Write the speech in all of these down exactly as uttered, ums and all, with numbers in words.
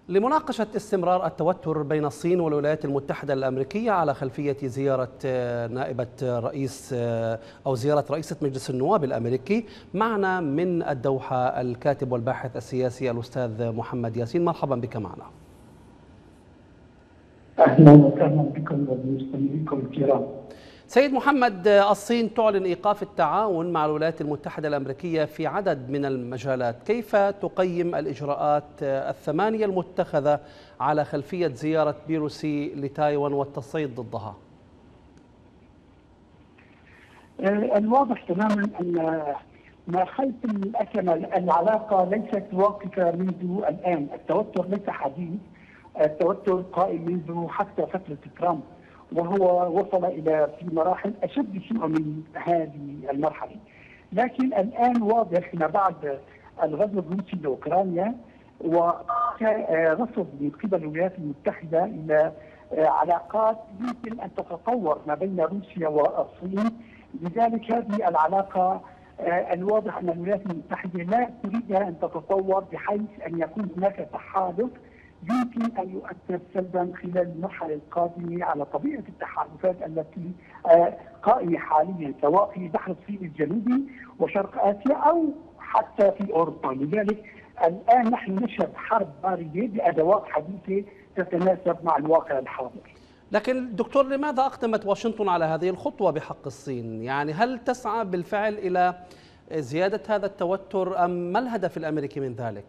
لمناقشة استمرار التوتر بين الصين والولايات المتحدة الأمريكية على خلفية زيارة نائبة رئيس أو زيارة رئيسة مجلس النواب الأمريكي، معنا من الدوحة الكاتب والباحث السياسي الأستاذ محمد ياسين. مرحبا بك معنا. أهلا وسهلا بكم وبمستمعيكم الكرام. سيد محمد، الصين تعلن إيقاف التعاون مع الولايات المتحدة الأمريكية في عدد من المجالات، كيف تقيم الإجراءات الثمانية المتخذة على خلفية زيارة بيروسي لتايوان والتصعيد ضدها؟ الواضح تماما أن ما خلف الأكمل العلاقة ليست واقفة منذ الآن، التوتر ليس حديث، التوتر قائم منذ حتى فترة ترامب، وهو وصل إلى في مراحل أشد سوء من هذه المرحلة. لكن الآن واضح ما بعد الغزو الروسي لأوكرانيا ورفض من قبل الولايات المتحدة إلى علاقات يمكن أن تتطور ما بين روسيا والصين. لذلك هذه العلاقة الواضح أن الولايات المتحدة لا تريدها أن تتطور بحيث أن يكون هناك تحالف يمكن أن يؤثر سلبا خلال المرحلة القادمة على طبيعة التحالفات التي قائمة حاليا سواء في بحر الصين الجنوبي وشرق آسيا أو حتى في أوروبا. لذلك الآن نحن نشهد حرب باردة بأدوات حديثة تتناسب مع الواقع الحاضر. لكن دكتور، لماذا أقدمت واشنطن على هذه الخطوة بحق الصين؟ يعني هل تسعى بالفعل إلى زيادة هذا التوتر أم ما الهدف الأمريكي من ذلك؟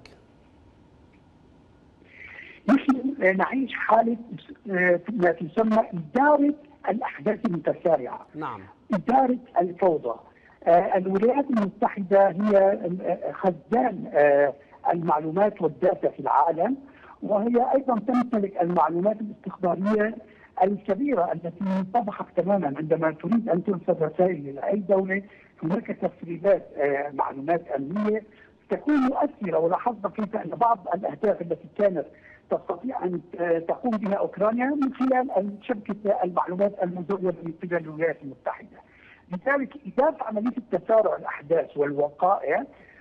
نحن نعيش حالة ما تسمى إدارة الأحداث المتسارعة. نعم. إدارة الفوضى. الولايات المتحدة هي خزان المعلومات والداتا في العالم، وهي أيضا تمتلك المعلومات الاستخبارية الكبيرة التي تضحك تماما عندما تريد أن ترسل رسائل إلى أي دولة. هناك تسريبات معلومات أمنية تكون مؤثرة، ولاحظنا كيف أن بعض الأهداف التي كانت تستطيع أن تقوم بها أوكرانيا من خلال شبكة المعلومات المزودة من قبل الولايات المتحدة. لذلك إدارة عملية التسارع الأحداث والوقائع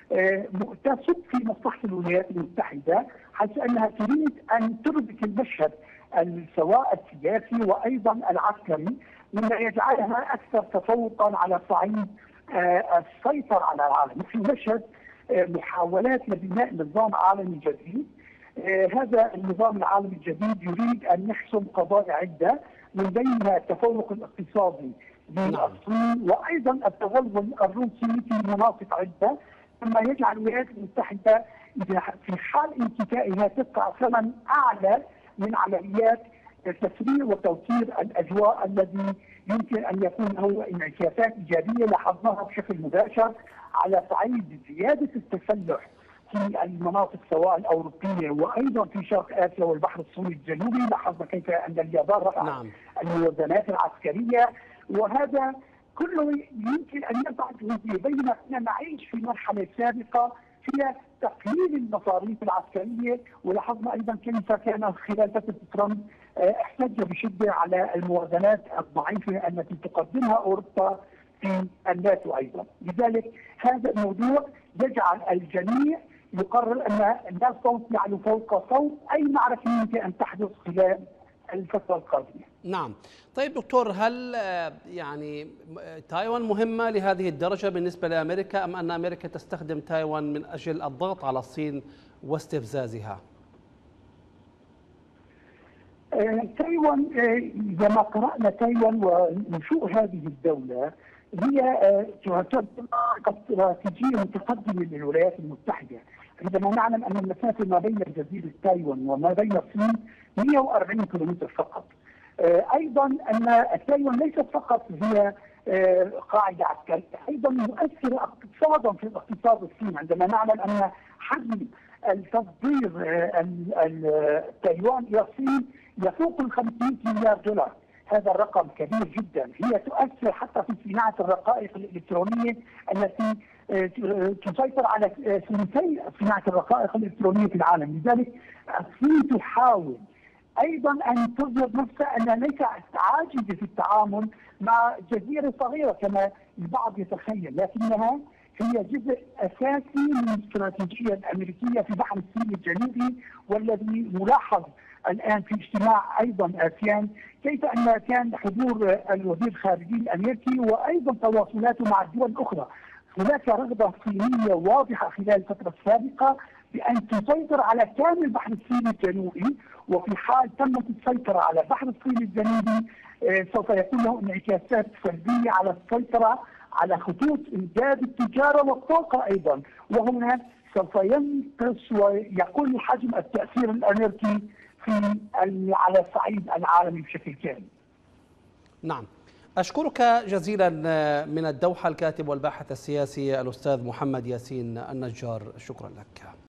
تصب في مصلحة الولايات المتحدة، حيث أنها تريد أن تربك المشهد سواء السياسي وأيضا العسكري، مما يجعلها أكثر تفوقا على صعيد السيطرة على العالم. في مشهد محاولات لبناء نظام عالمي جديد. هذا النظام العالمي الجديد يريد أن يحسم قضايا عدة، من بينها التفوق الاقتصادي للصين وأيضا التغلغل الروسي في مناطق عدة، مما يجعل الولايات المتحدة في حال انتهائها تدفع ثمن أعلى من عمليات تسريع وتوتير الأجواء الذي يمكن أن يكون له انعكاسات إيجابية لاحظناها بشكل مباشر على صعيد زيادة التسلح في المناطق سواء الأوروبية وأيضا في شرق آسيا والبحر الصيني الجنوبي. لاحظنا كيف أن اليابان رفعت نعم. الموازنات العسكرية، وهذا كله يمكن أن يبعث وجهه، بينما أننا نعيش في مرحلة سابقة فيها تقليل المصاريف العسكرية. ولاحظنا أيضا كيف كان خلال فترة ترامب احتج بشدة على الموازنات الضعيفة التي تقدمها أوروبا في الناتو أيضا. لذلك هذا الموضوع يجعل الجميع يقرر أن لا صوت يعلو فوق صوت أي معركة يمكن أن تحدث خلال الفترة القادمة. نعم. طيب دكتور، هل يعني تايوان مهمة لهذه الدرجة بالنسبة لأمريكا، أم أن أمريكا تستخدم تايوان من أجل الضغط على الصين واستفزازها؟ تايوان إذا ما قرأنا تايوان ونشوء هذه الدولة هي تعتبر استراتيجية متقدمة للولايات المتحدة، عندما نعلم أن المسافة ما بين جزيرة تايوان وما بين الصين مئة وأربعين كيلومتر فقط. أيضا أن تايوان ليست فقط هي قاعدة عسكرية، أيضا مؤثرة اقتصادا في الاقتصاد الصيني، عندما نعلم أن حجم التصدير تايوان إلى الصين يفوق ال خمسمئة مليار دولار. هذا الرقم كبير جدا. هي تؤثر حتى في صناعة الرقائق الإلكترونية التي تسيطر على ثلثي صناعة الرقائق الإلكترونية في العالم. لذلك الصين تحاول أيضا أن تظهر نفسها أنها ليست عاجزة في التعامل مع جزيرة صغيرة كما البعض يتخيل، لكنها هي جزء اساسي من الاستراتيجيه الامريكيه في بحر الصين الجنوبي، والذي ملاحظ الان في اجتماع ايضا اسيان كيف ان كان حضور الوزير الخارجي الامريكي وايضا تواصلاته مع الدول الاخرى. هناك رغبه صينيه واضحه خلال الفتره السابقه بان تسيطر على كامل البحر الصيني الجنوبي، وفي حال تمت السيطره على البحر الصيني الجنوبي سوف يكون له انعكاسات سلبيه على السيطره على خطوط امداد التجاره والطاقه ايضا، وهنا سوف ينقص ويقل حجم التاثير الامريكي في على الصعيد العالمي بشكل كامل. نعم، أشكرك جزيلا من الدوحة الكاتب والباحث السياسي الأستاذ محمد ياسين النجار، شكرا لك.